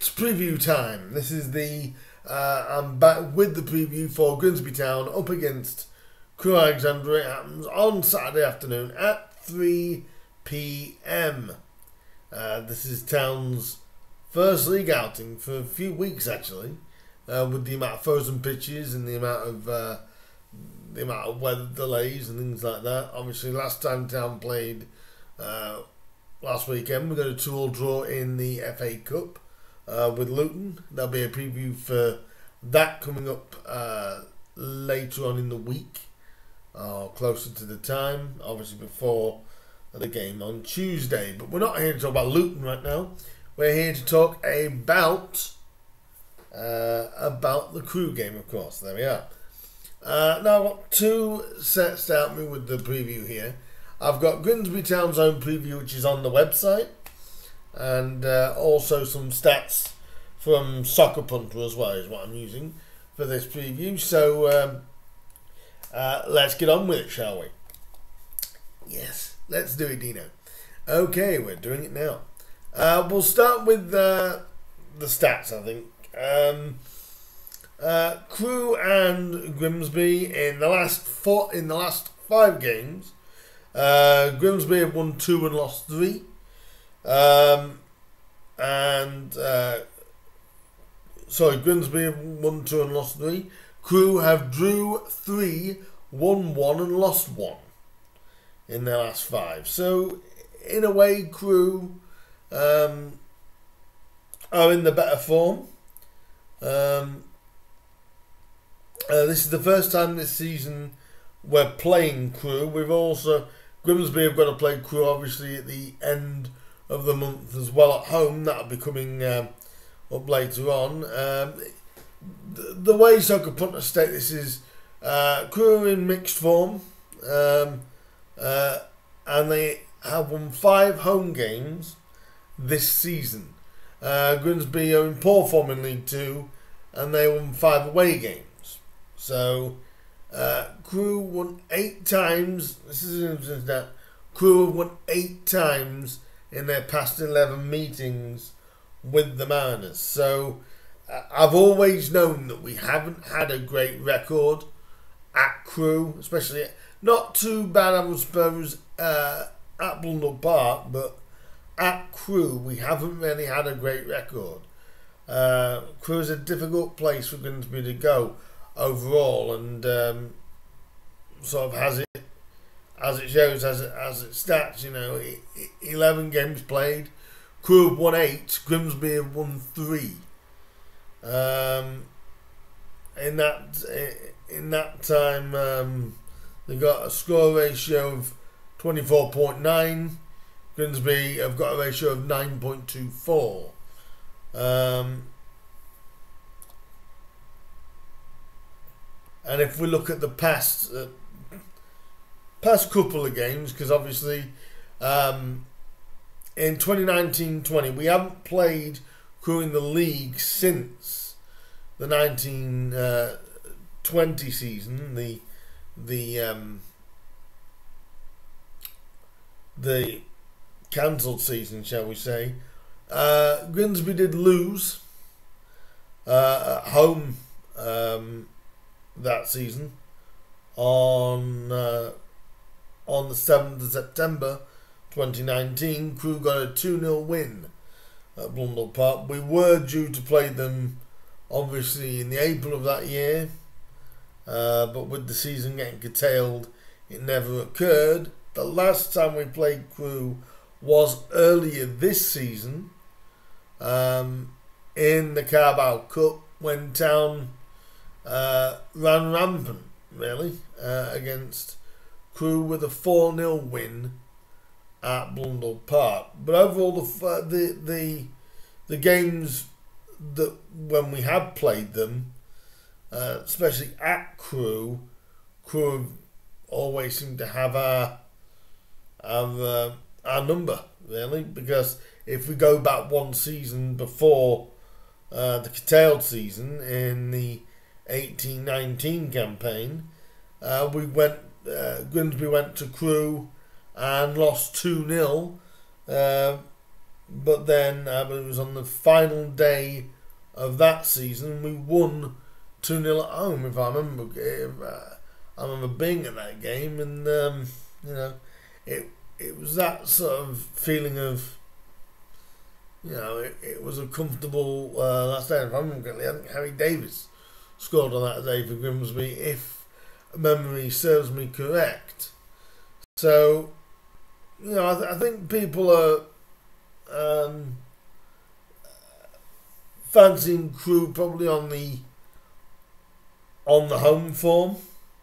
It's preview time. This is the I'm back with the preview for Grimsby Town up against Crewe Alexandra. It happens on Saturday afternoon at 3 p.m. This is Town's first league outing for a few weeks actually, with the amount of frozen pitches and the amount of weather delays and things like that. Obviously, last time Town played last weekend, we got a 2-2 draw in the FA Cup with Luton. There'll be a preview for that coming up later on in the week, closer to the time, obviously before the game on Tuesday. But we're not here to talk about Luton right now. We're here to talk about the Crewe game, of course. There we are. Now I've got two sets to help me with the preview here. I've got Grimsby Town's own preview, which is on the website, and also some stats from Soccer Punter as well is what I'm using for this preview. So let's get on with it, shall we? Yes, let's do it, Dino. Okay, we're doing it now. We'll start with the stats, I think. Crewe and Grimsby in the last 5 games. Grimsby have won 2 and lost 3. Grimsby have won 2 and lost 3. Crewe have drew 3, won 1 and lost 1 in their last 5. So, in a way, Crewe are in the better form. This is the first time this season we're playing Crewe. Grimsby have got to play Crewe obviously at the end of the month as well at home. That'll be coming up later on. The way Soccer Punter state this is Crewe are in mixed form, and they have won 5 home games this season. Grimsby are in poor form in League 2, and they won 5 away games. So Crewe won 8 times. This is an interesting stat. Crewe have won 8 times in their past 11 meetings with the Mariners. So I've always known that we haven't had a great record at Crewe, especially not too bad, I suppose, at Blundell Park, but at Crewe we haven't really had a great record. Crewe is a difficult place for Grimsby to go overall, and sort of as it shows, as it stats, 11 games played, Crewe have won 8, Grimsby have won 3. In that time, they got a score ratio of 24.9. Grimsby have got a ratio of 9.24. And if we look at the past couple of games, because obviously in 2019-20 we haven't played Crewe in the league since the 1920 season, the cancelled season, shall we say. Grimsby did lose at home that season on the 7th of September 2019. Crewe got a 2-0 win at Blundell Park. We were due to play them obviously in the April of that year, but with the season getting curtailed, it never occurred. The last time we played Crewe was earlier this season in the Carabao Cup, when Town ran rampant really against Crewe with a 4-0 win at Blundell Park. But overall, the games that when we have played them, especially at Crewe have always seemed to have our number really, because if we go back one season before the curtailed season in the 18-19 campaign, Grimsby went to Crewe and lost 2-0 but then it was on the final day of that season we won 2-0 at home. If I remember, I remember being at that game, and it was that sort of feeling of, it was a comfortable last day. If I remember correctly, I think Harry Davis scored on that day for Grimsby, if memory serves me correct. So, I think people are fancying Crewe probably on the home form.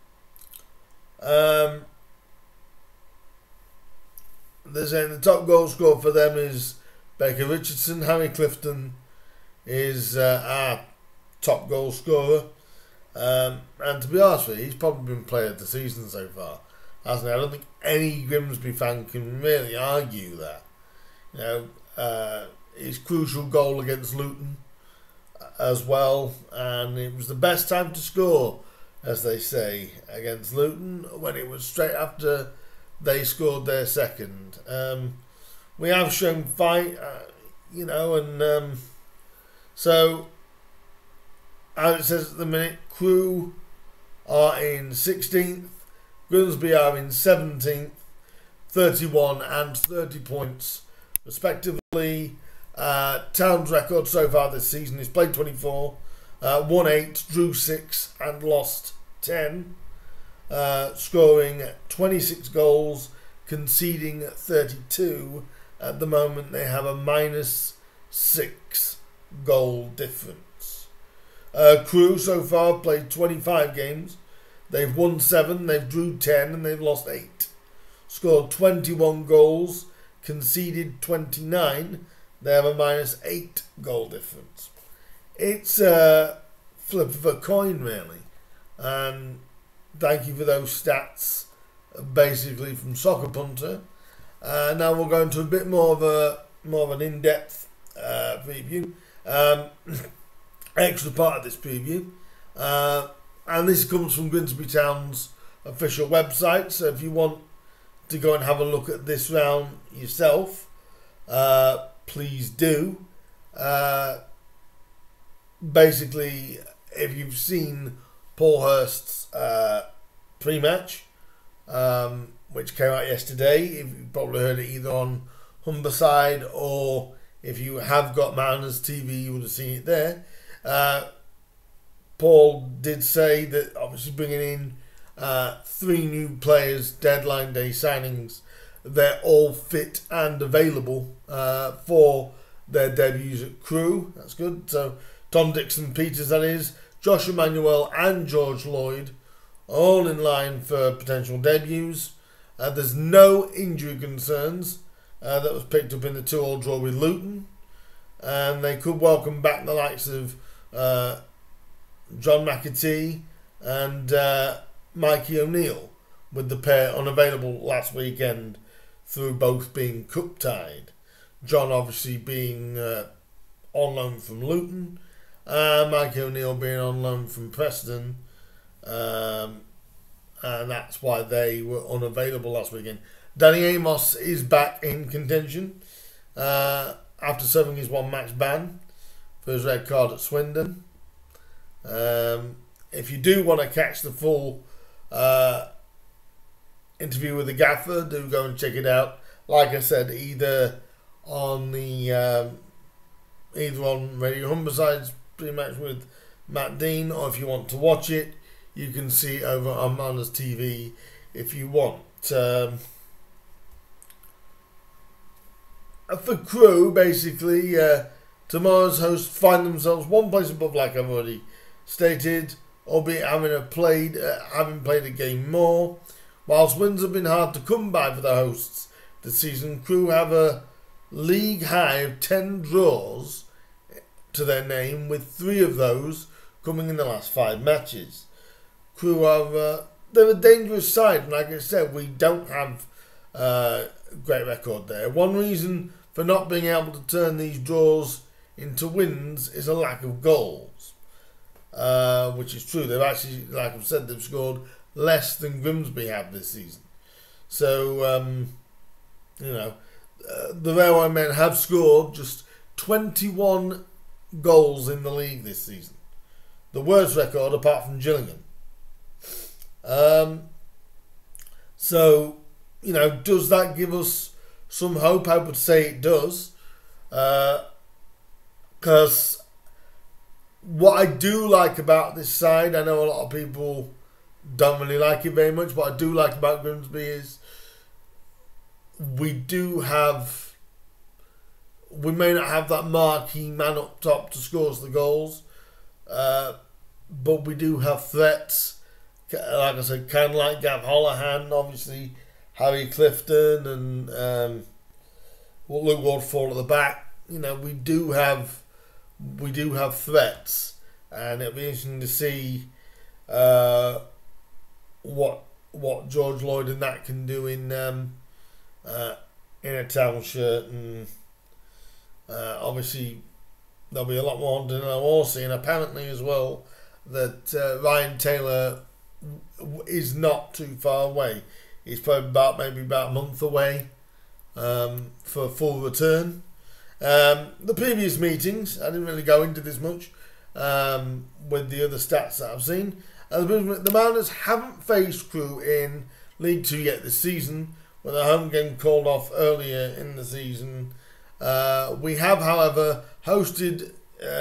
They're saying the top goal scorer for them is Baker Richardson. Harry Clifton is our top goal scorer. And to be honest with you, he's probably been player of the season so far, hasn't he? I don't think any Grimsby fan can really argue that. His crucial goal against Luton as well, and it was the best time to score, as they say, against Luton, when it was straight after they scored their second. We have shown fight, so as it says at the minute, Crewe are in 16th, Grimsby are in 17th, 31 and 30 points respectively. Town's record so far this season is played 24, won 8, drew 6 and lost 10, scoring 26 goals, conceding 32. At the moment they have a -6 goal difference. Crewe so far played 25 games. They've won 7, they've drew 10 and they've lost 8. Scored 21 goals, conceded 29. They have a -8 goal difference. It's a flip of a coin, really. And thank you for those stats, basically from Soccer Punter. Now we'll go into a bit more of an in-depth preview. Extra part of this preview, and this comes from Grimsby Town's official website. So if you want to go and have a look at this round yourself, please do. Basically, if you've seen Paul Hurst's pre-match, which came out yesterday, you've probably heard it either on Humberside, or if you have got Mariners TV, you would have seen it there. Paul did say that obviously bringing in 3 new players, deadline day signings, they're all fit and available for their debuts at Crewe. That's good. So Tom Dixon-Peters, that is, Josh Emmanuel and George Lloyd, all in line for potential debuts. There's no injury concerns. That was picked up in the 2-2 draw with Luton. And they could welcome back the likes of John McAtee and Mikey O'Neill, with the pair unavailable last weekend through both being cup-tied. John obviously being on loan from Luton, Mikey O'Neill being on loan from Preston, and that's why they were unavailable last weekend. Danny Amos is back in contention after serving his 1-match ban for his red card at Swindon. If you do want to catch the full interview with the gaffer, do go and check it out. Like I said, either on Radio Humberside's pre-match with Matt Dean, or if you want to watch it, you can see it over on Mariners TV if you want. For Crewe, basically, tomorrow's hosts find themselves one place above, like I've already stated, albeit having played a game more. Whilst wins have been hard to come by for the hosts this season, Crewe have a league high of 10 draws to their name, with 3 of those coming in the last 5 matches. Crewe are they're a dangerous side, and like I said, we don't have a great record there. One reason for not being able to turn these draws into wins is a lack of goals, which is true. They've actually, like I've said, they've scored less than Grimsby have this season. So, the Railway Men have scored just 21 goals in the league this season. The worst record apart from Gillingham. So, you know, does that give us some hope? I would say it does. Because what I do like about this side, I know a lot of people don't really like it very much, what I do like about Grimsby is we may not have that marquee man up top to score the goals, but we do have threats. Like I said, kind of like Gav Holohan, obviously Harry Clifton, and Luke Waterfall at the back. You know, we do have threats, and it'll be interesting to see what George Lloyd and that can do in a Town shirt, and obviously there'll be a lot more on Danilo Orsi, and apparently as well that Ryan Taylor is not too far away. He's probably maybe about a month away for a full return. The previous meetings, I didn't really go into this much with the other stats that I've seen. The Mariners haven't faced Crewe in League 2 yet this season, with a home game called off earlier in the season. We have, however, hosted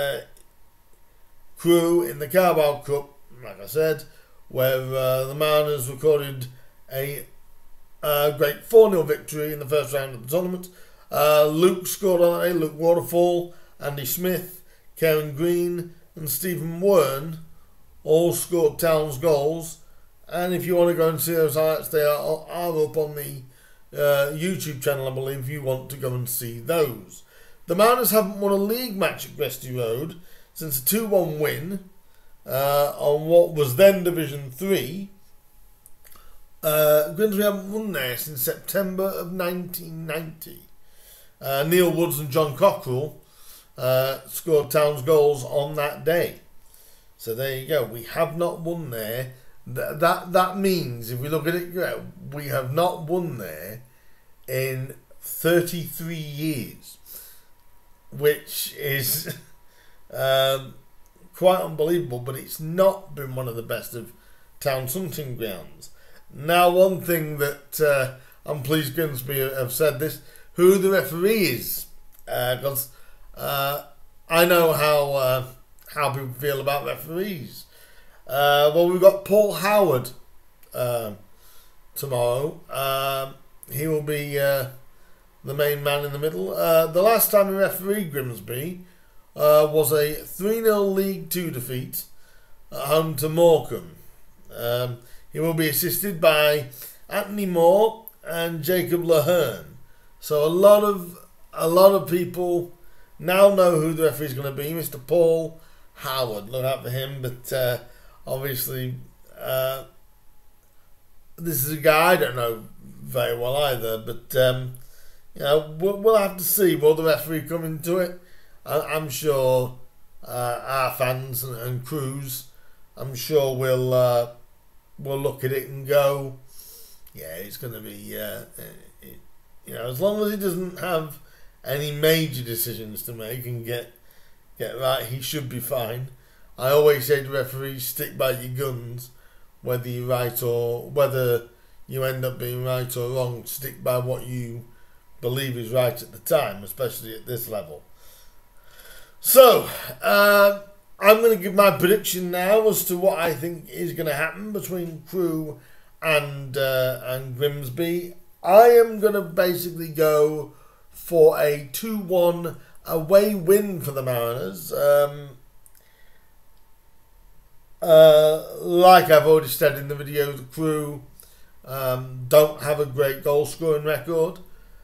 Crewe in the Carabao Cup, like I said, where the Mariners recorded a great 4-0 victory in the first round of the tournament. Luke scored on that day. Luke Waterfall, Andy Smith, Karen Green and Stephen Wern all scored Town's goals. And if you want to go and see those highlights, they are up on the YouTube channel, I believe, if you want to go and see those. The Mariners haven't won a league match at Gresty Road since a 2-1 win on what was then Division 3. Grimsby haven't won there since September of 1990. Neil Woods and John Cockrell scored Town's goals on that day. So there you go. We have not won there. That means, if we look at it, we have not won there in 33 years, which is quite unbelievable. But it's not been one of the best of Town's hunting grounds. Now, one thing that I'm pleased Grimsby have said this: who the referee is, because I know how people feel about referees. Well, we've got Paul Howard tomorrow. He will be the main man in the middle. The last time he refereed Grimsby was a 3-0 League 2 defeat at home to Morecambe. He will be assisted by Anthony Moore and Jacob Laherne. So a lot of people now know who the referee is going to be, Mr. Paul Howard. Look out for him, but obviously this is a guy I don't know very well either, but you know, we'll have to see. Will the referee come into it? I'm sure our fans and crews, I'm sure we'll look at it and go, yeah, it's going to be, you know, as long as he doesn't have any major decisions to make and get right, he should be fine. I always say to referees, stick by your guns, whether you're right or whether you end up being right or wrong. Stick by what you believe is right at the time, especially at this level. So, I'm going to give my prediction now as to what I think is going to happen between Crewe and Grimsby. I am going to basically go for a 2-1 away win for the Mariners. Like I've already said in the video, the Crewe don't have a great goal scoring record.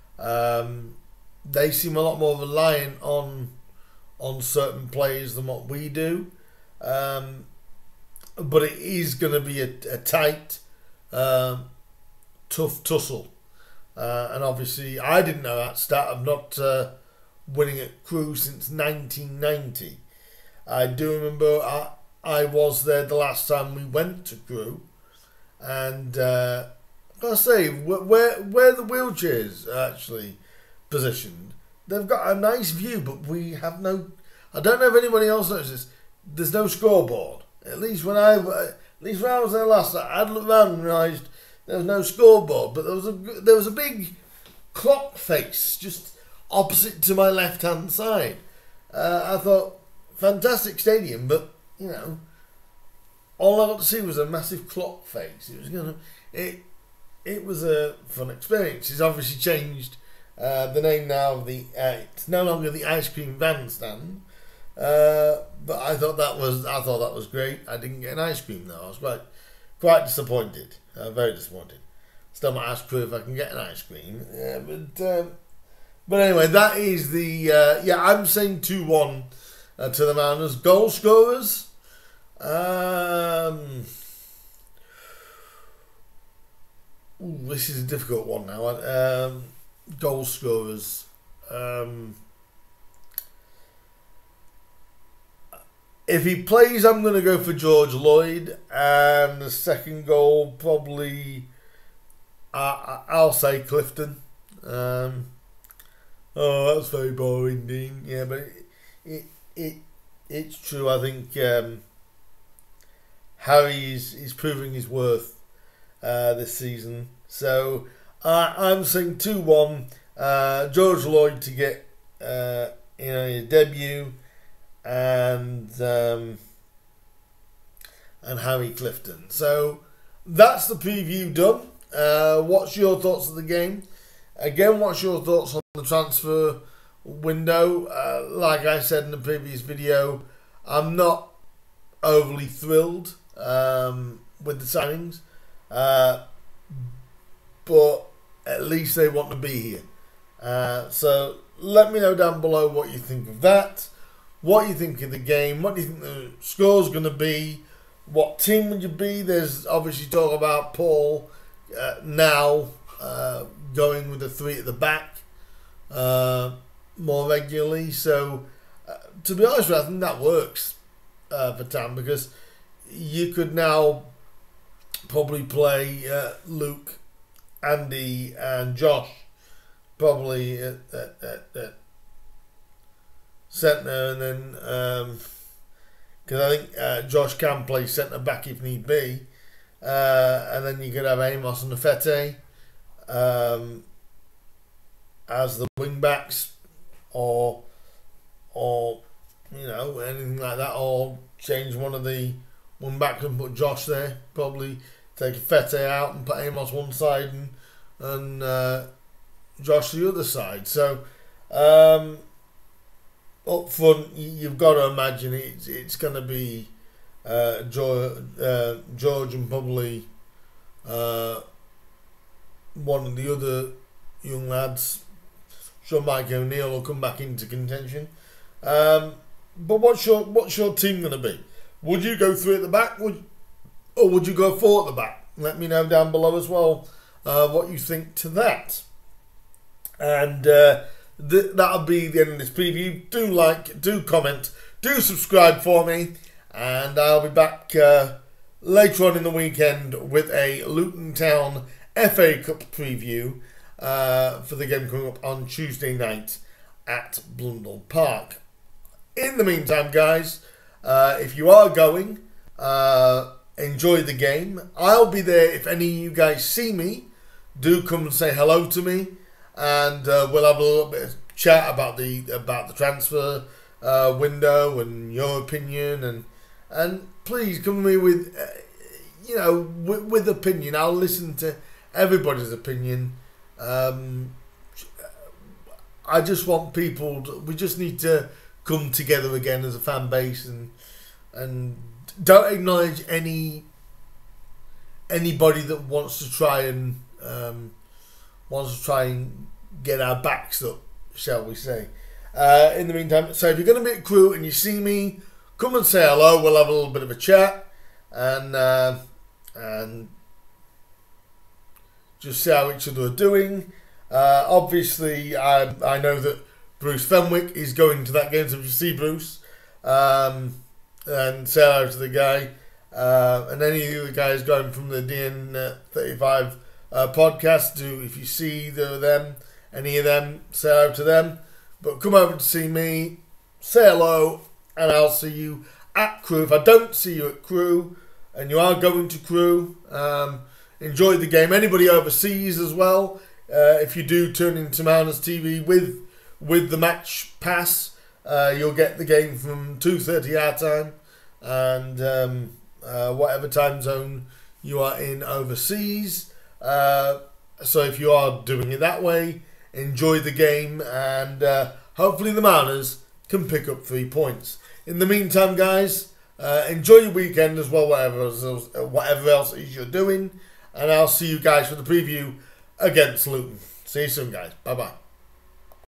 They seem a lot more reliant on certain players than what we do. But it is going to be a tight, tough tussle. And obviously, I didn't know that stat of not winning at Crewe since 1990. I do remember I was there the last time we went to Crewe, and I've got to say, where the wheelchairs are actually positioned, they've got a nice view, but we have no. I don't know if anybody else noticed this. There's no scoreboard. At least when I was there last, I'd looked around and realised there was no scoreboard, but there was a big clock face just opposite to my left hand side. I thought, fantastic stadium, but you know, all I got to see was a massive clock face. It was a fun experience. It's obviously changed the name now. It's no longer the ice cream van stand. But I thought that was great. I didn't get an ice cream though. I was quite disappointed. Very disappointed. Still might ask Crew if I can get an ice cream. But anyway, that is the I'm saying 2-1 to the Mariners. Goal scorers. This is a difficult one now. Goal scorers. If he plays, I'm going to go for George Lloyd, and the second goal probably I'll say Clifton. That's very boring, Dean. Yeah, but it's true. I think Harry's proving his worth this season. So I'm saying 2-1. George Lloyd to get his debut, and Harry Clifton. So that's the preview done. What's your thoughts of the game? Again, what's your thoughts on the transfer window? Like I said in the previous video, I'm not overly thrilled with the signings, but at least they want to be here. So let me know down below what you think of that. What you think of the game? What do you think the score's going to be? What team would you be? There's obviously talk about Paul now going with the 3 at the back more regularly. So to be honest with you, I think that works for Tam, because you could now probably play Luke, Andy and Josh probably at centre, and then because I think Josh can play centre back if need be, and then you could have Amos and Nafete as the wing backs, or you know, anything like that, or change one of the wing backs and put Josh there. Probably take Fete out and put Amos one side and Josh the other side. So up front, you've got to imagine it's going to be George and probably one of the other young lads. Sure, Mike O'Neill will come back into contention. But what's your team going to be? Would you go 3 at the back, or would you go 4 at the back? Let me know down below as well what you think to that. And that'll be the end of this preview. Do like, do comment, do subscribe for me, and I'll be back later on in the weekend with a Luton Town FA Cup preview for the game coming up on Tuesday night at Blundell Park. In the meantime, guys, if you are going, enjoy the game. I'll be there if any of you guys see me. Do come and say hello to me, and we'll have a little bit of chat about the transfer window and your opinion, and please come to me with with opinion. I'll listen to everybody's opinion. I just want people we just need to come together again as a fan base, and don't acknowledge anybody that wants to try and get our backs up, shall we say. In the meantime, so if you're going to be at Crew and you see me, come and say hello. We'll have a little bit of a chat and just see how each other are doing. Obviously, I know that Bruce Fenwick is going to that game, so if you see Bruce, and say hello to the guy, and any of the guys going from the DN35 podcast, if you see them, any of them, say hello to them. But come over to see me, say hello, and I'll see you at Crewe. If I don't see you at Crewe, and you are going to Crewe, enjoy the game. Anybody overseas as well, if you do turn into Mariners TV with the match pass, you'll get the game from 2:30 our time, and whatever time zone you are in overseas. So if you are doing it that way, enjoy the game, and hopefully the Mariners can pick up 3 points. In the meantime, guys, enjoy your weekend as well, whatever else it is you're doing, and I'll see you guys for the preview against Luton. See you soon, guys. Bye-bye.